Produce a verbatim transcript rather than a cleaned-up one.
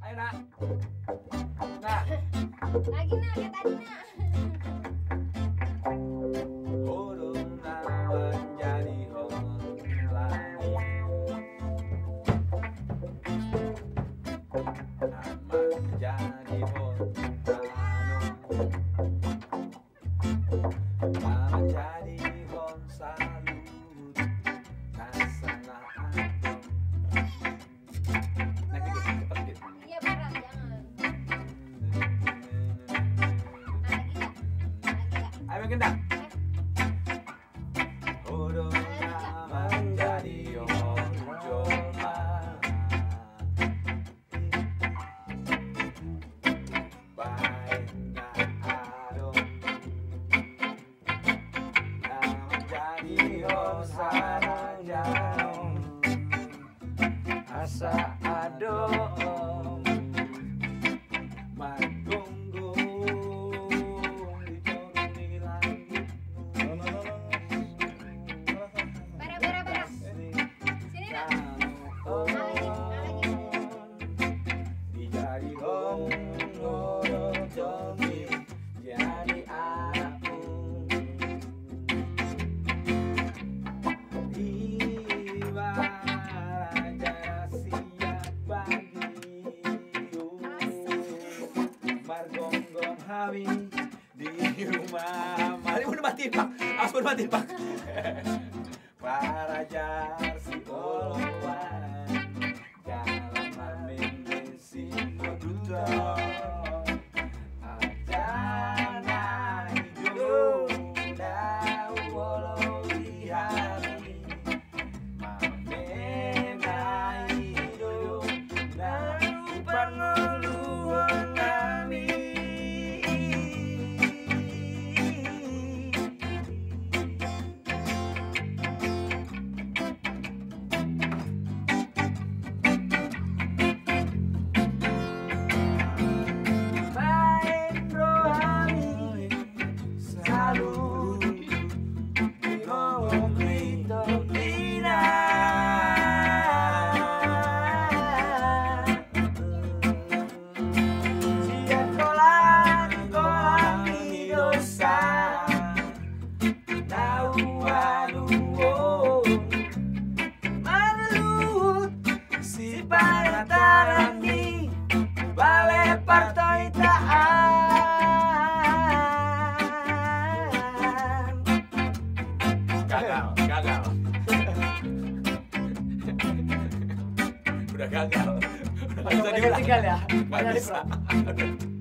Ayo nak. Nak. Lagi nak kayak tadi nak. Burung awan jadi langit. Aman jadi hontano. Aman jadi hon salut. Kasana adom. Nah, gitu, cepet gitu. Iya berat jangan. Lagi nggak? Lagi nggak? Ayo gendang. Burung awan jadi honjoma. Baiknya adom. Awan jadi hosana janom. Asa adom. Magunggung di turuni langit. Bara bara bara. Sini nak. Dijadi honoro jomi jadi anakmu. Ibarat siap bagiu. Margonggong hawi di rumah. Mari udah matiin pak, awas udah matiin pak. Para jarsi olowan jalan mamin besi koduto ajana hidup dau wolo lihari mamena hidup dau panguluan kami. Main rohani selalu di ngomong itu siap kolak kolak di dosa tahu aduh malu si paratarangi Balai Partai Taan. Gagal, gagal. Udah gagal. Udah Banyak tinggal ya. Nggak bisa.